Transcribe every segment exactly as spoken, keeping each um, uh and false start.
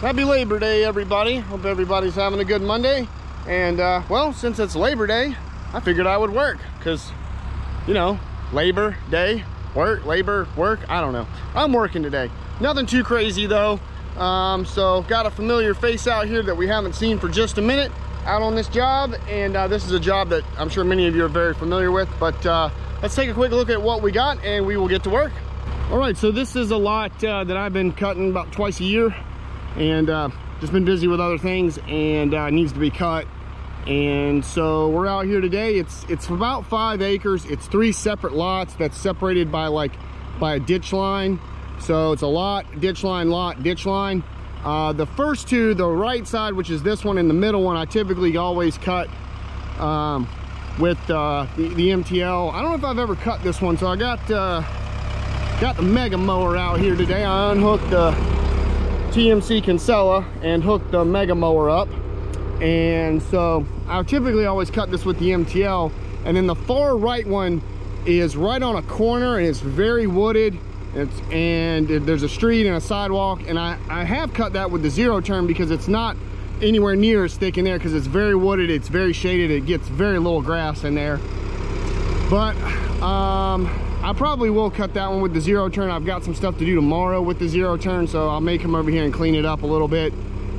Happy Labor Day, everybody. Hope everybody's having a good Monday. And, uh, well, since it's Labor Day, I figured I would work. Because, you know, Labor Day, work, labor, work, I don't know. I'm working today. Nothing too crazy, though. Um, so, got a familiar face out here that we haven't seen for just a minute out on this job. And uh, this is a job that I'm sure many of you are very familiar with. But uh, let's take a quick look at what we got, and we will get to work. All right, so this is a lot uh, that I've been cutting about twice a year. And uh, just been busy with other things, and uh, needs to be cut. And so we're out here today. It's it's about five acres. It's three separate lots that's separated by like by a ditch line. So it's a lot, ditch line, lot, ditch line. Uh, the first two, the right side, which is this one, and the middle one, I typically always cut um, with uh, the, the M T L. I don't know if I've ever cut this one, so I got uh, got the Mega Mower out here today. I unhooked the T M C Kinsella and hooked the Mega Mower up, and so I typically always cut this with the M T L. And then the far right one is right on a corner, and it's very wooded. It's and there's a street and a sidewalk, and I I have cut that with the zero turn because it's not anywhere near as thick in there because it's very wooded, it's very shaded, it gets very little grass in there. But um I probably will cut that one with the zero turn. I've got some stuff to do tomorrow with the zero turn, so I'll make them over here and clean it up a little bit.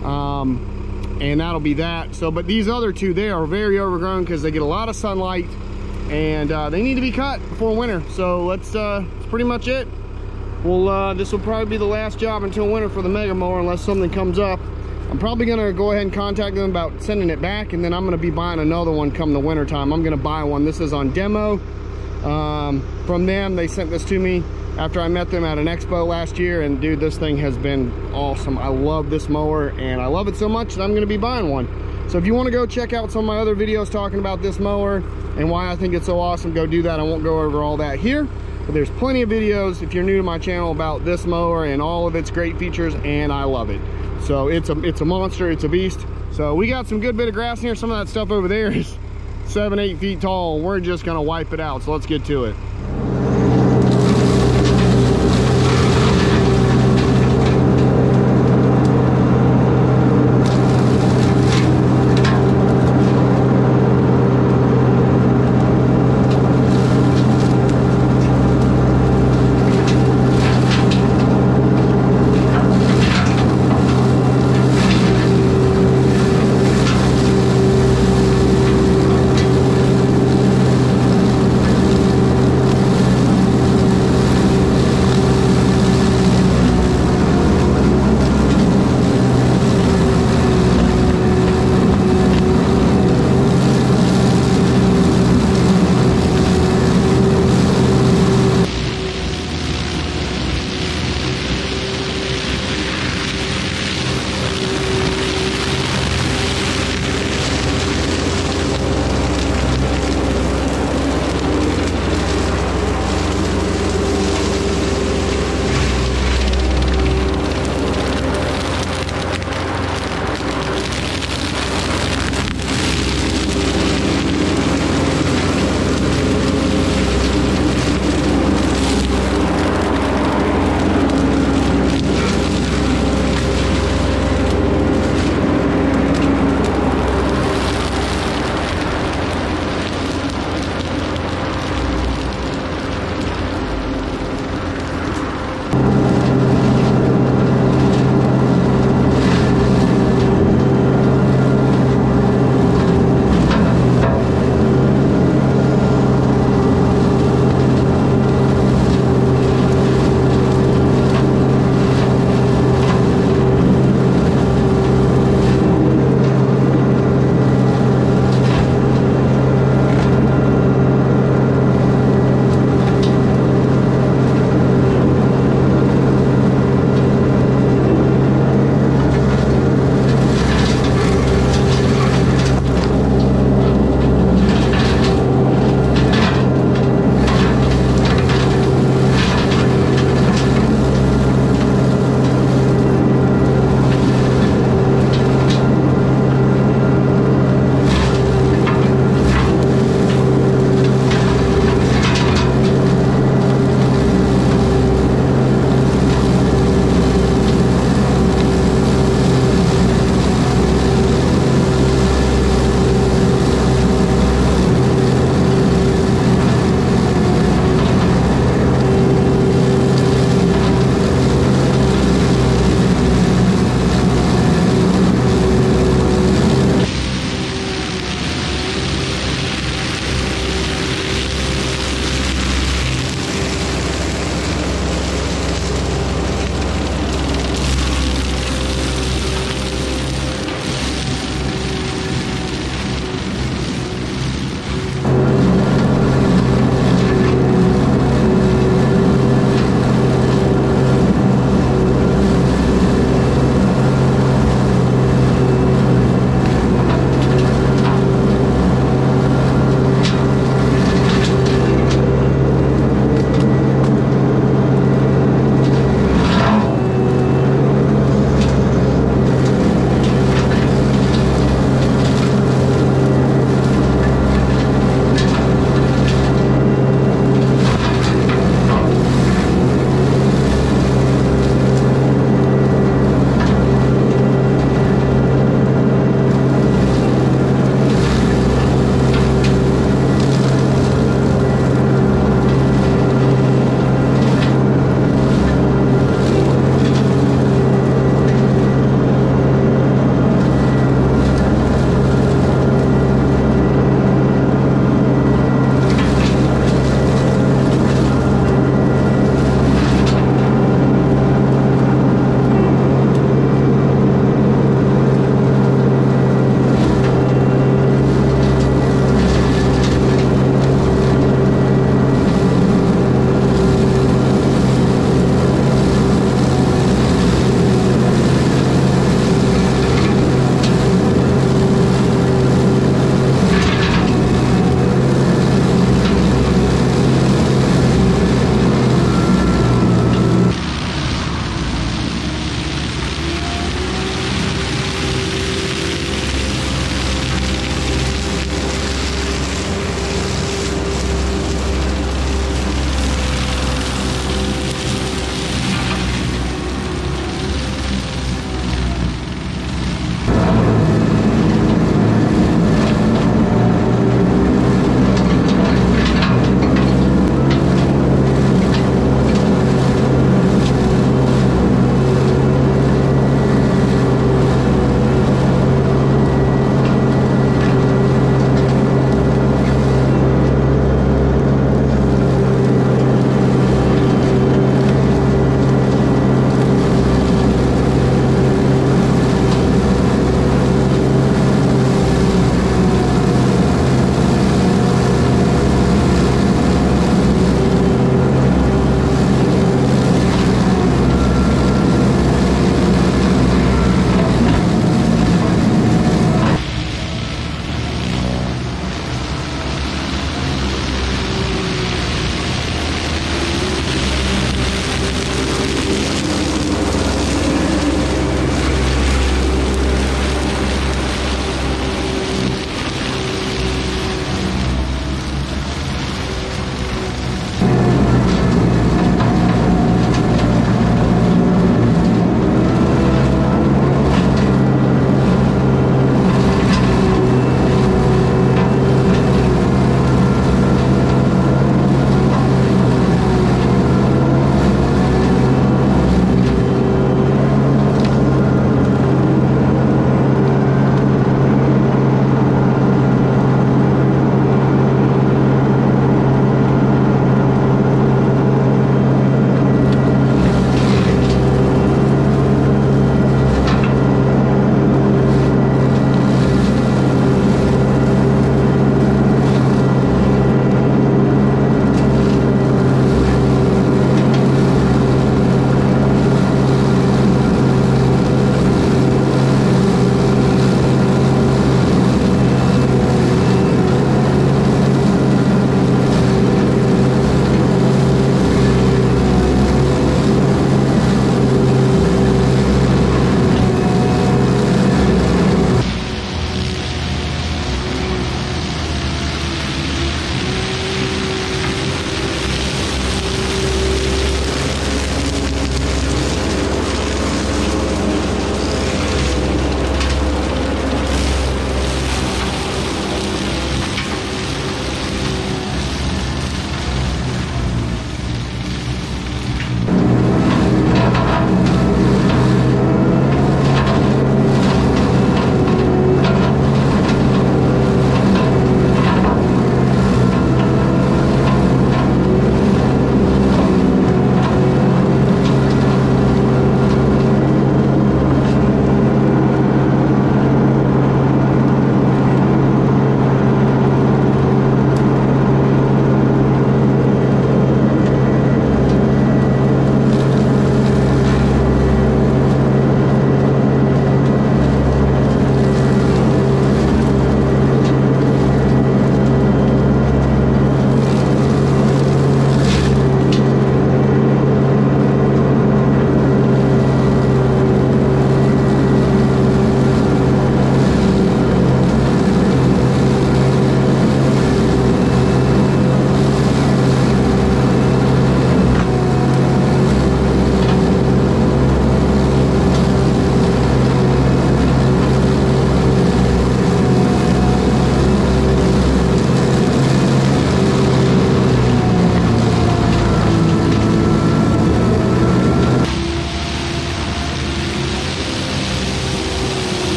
Um, and that'll be that. So, but these other two, they are very overgrown because they get a lot of sunlight, and uh, they need to be cut before winter. So let's, uh, that's pretty much it. Well, uh, this will probably be the last job until winter for the Mega Mower unless something comes up. I'm probably gonna go ahead and contact them about sending it back, and then I'm gonna be buying another one come the winter time. I'm gonna buy one. This is on demo. Um, from them, they sent this to me after I met them at an expo last year, and dude, this thing has been awesome. I love this mower, and I love it so much that I'm going to be buying one. So if you want to go check out some of my other videos talking about this mower and why I think it's so awesome, go do that. I won't go over all that here, but there's plenty of videos if you're new to my channel about this mower and all of its great features, and I love it. So it's a it's a monster, it's a beast. So we got some good bit of grass in here. Some of that stuff over there is seven, eight feet tall. We're just gonna wipe it out. So let's get to it.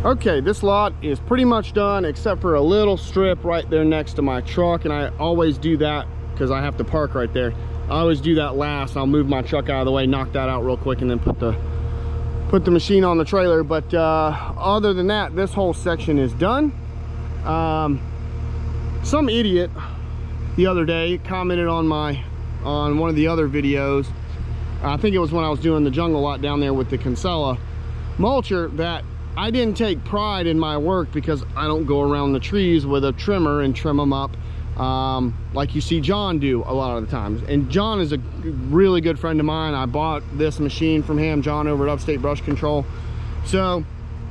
Okay, this lot is pretty much done except for a little strip right there next to my truck, and I always do that because I have to park right there. I always do that last. I'll move my truck out of the way, knock that out real quick, and then put the put the machine on the trailer. But uh, other than that, this whole section is done. Um, some idiot the other day commented on my on one of the other videos. I think it was when I was doing the jungle lot down there with the Kinsella mulcher, that I didn't take pride in my work because I don't go around the trees with a trimmer and trim them up um, like you see John do a lot of the times. And John is a really good friend of mine. I bought this machine from him, John over at Upstate Brush Control. So,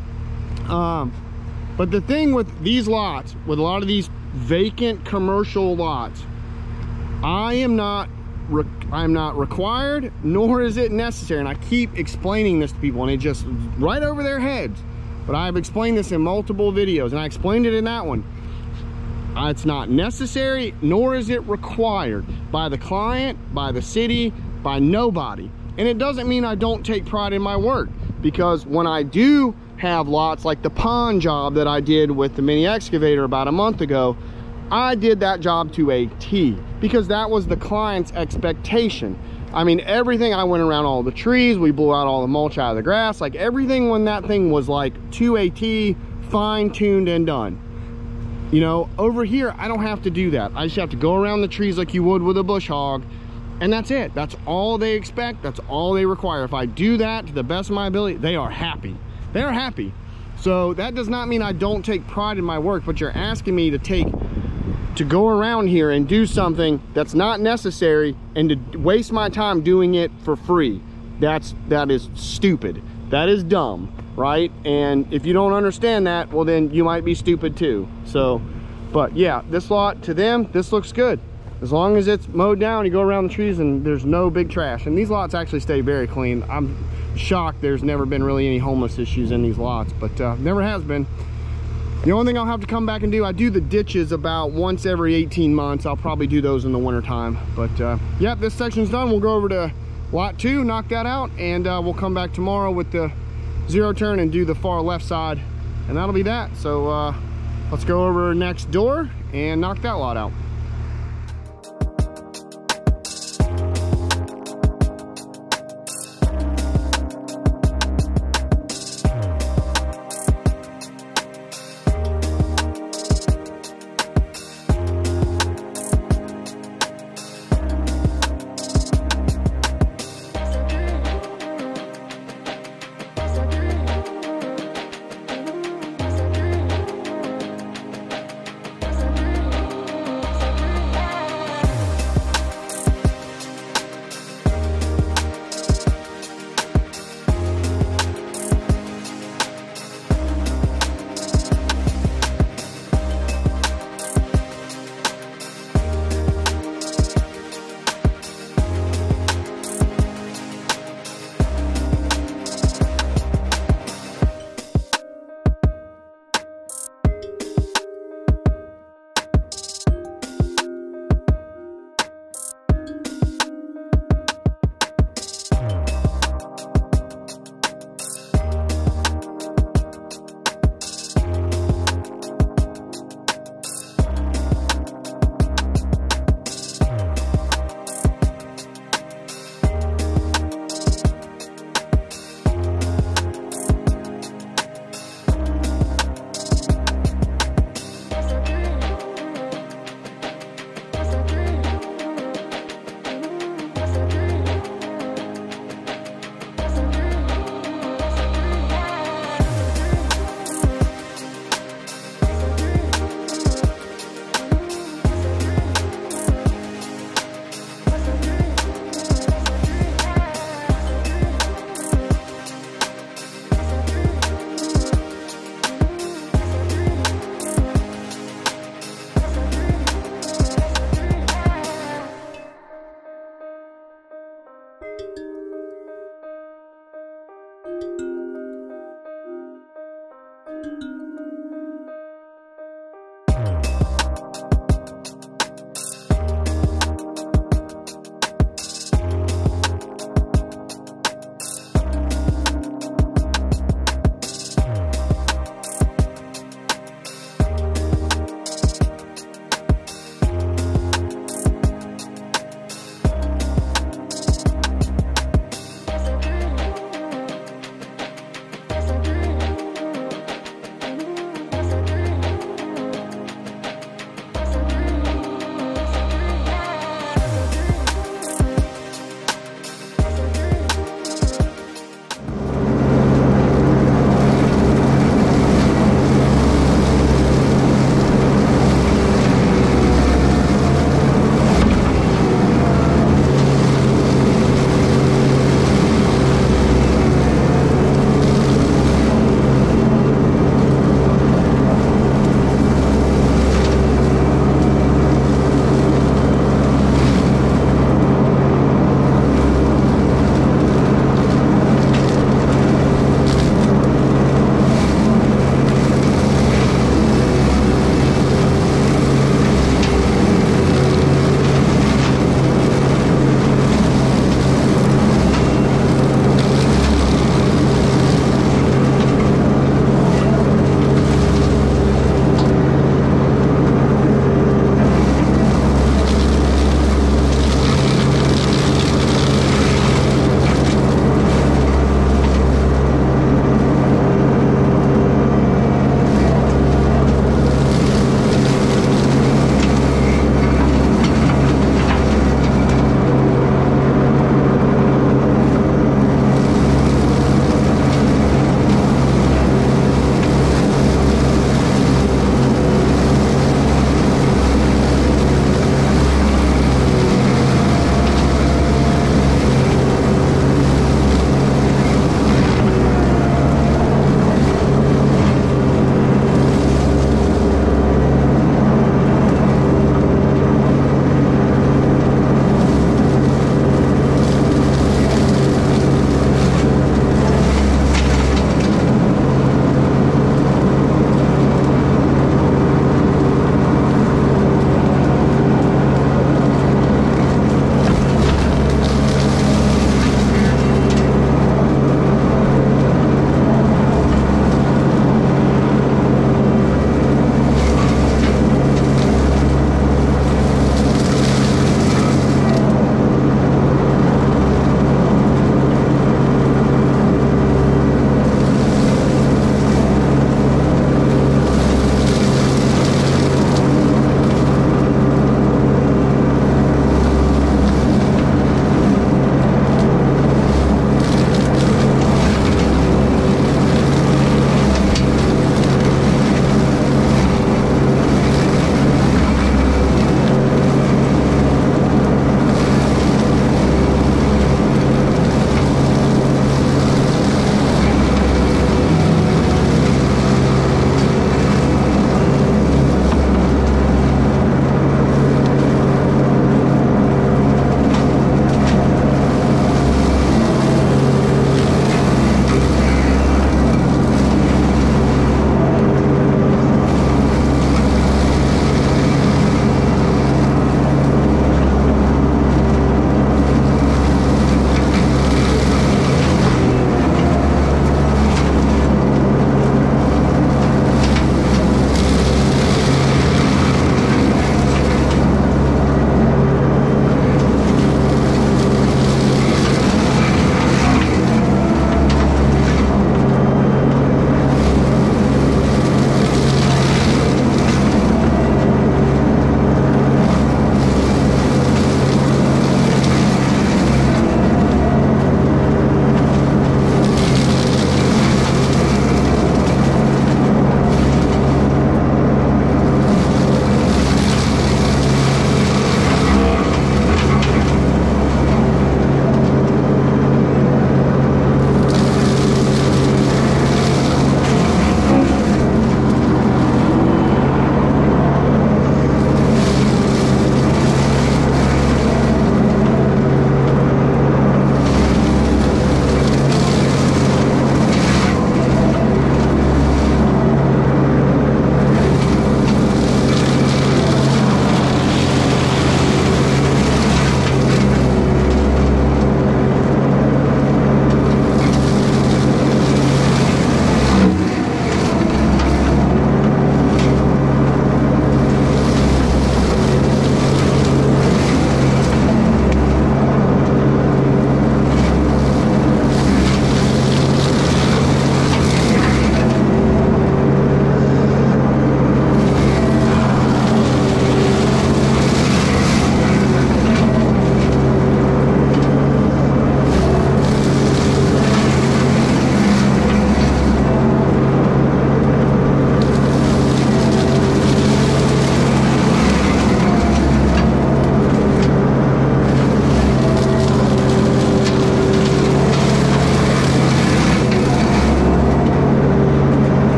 um, but the thing with these lots, with a lot of these vacant commercial lots, I am not I'm not required, nor is it necessary. And I keep explaining this to people, and it just right over their heads. But I've explained this in multiple videos, and I explained it in that one. Uh, it's not necessary, nor is it required by the client, by the city, by nobody. And it doesn't mean I don't take pride in my work, because when I do have lots like the pond job that I did with the mini excavator about a month ago, I did that job to a T, because that was the client's expectation. I mean, everything, I went around all the trees, we blew out all the mulch out of the grass, like everything when that thing was like to a T, fine-tuned and done. You know, over here, I don't have to do that. I just have to go around the trees like you would with a bush hog, and that's it. That's all they expect, that's all they require. If I do that to the best of my ability, they are happy. They are happy. So that does not mean I don't take pride in my work, but you're asking me to take to go around here and do something that's not necessary and to waste my time doing it for free. That's that is stupid. That is dumb, right? And if you don't understand that, well, then you might be stupid too. So, but yeah, this lot, to them, this looks good. As long as it's mowed down, you go around the trees and there's no big trash. And these lots actually stay very clean. I'm shocked there's never been really any homeless issues in these lots, but uh, never has been. The only thing I'll have to come back and do, I do the ditches about once every eighteen months. I'll probably do those in the winter time. But uh, yeah, this section's done. We'll go over to lot two, knock that out, and uh, we'll come back tomorrow with the zero turn and do the far left side. And that'll be that. So uh, let's go over next door and knock that lot out.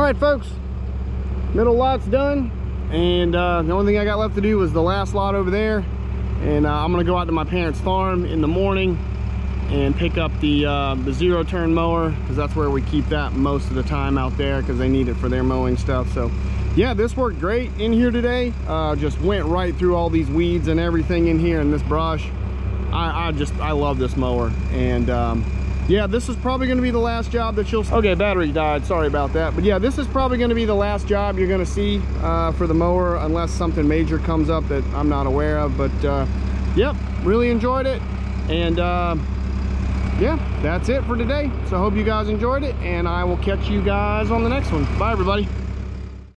right, folks, middle lot's done, and uh, the only thing I got left to do was the last lot over there. And uh, I'm gonna go out to my parents' farm in the morning and pick up the uh, the zero turn mower, because that's where we keep that most of the time out there, because they need it for their mowing stuff. So yeah, this worked great in here today. Uh, just went right through all these weeds and everything in here and this brush. I, I just I love this mower. And um, yeah, this is probably going to be the last job that you'll see. Okay, battery died, sorry about that. But yeah, this is probably going to be the last job you're going to see uh, for the mower, unless something major comes up that I'm not aware of. But uh, yep, really enjoyed it. And uh, yeah, that's it for today. So I hope you guys enjoyed it, and I will catch you guys on the next one. Bye, everybody.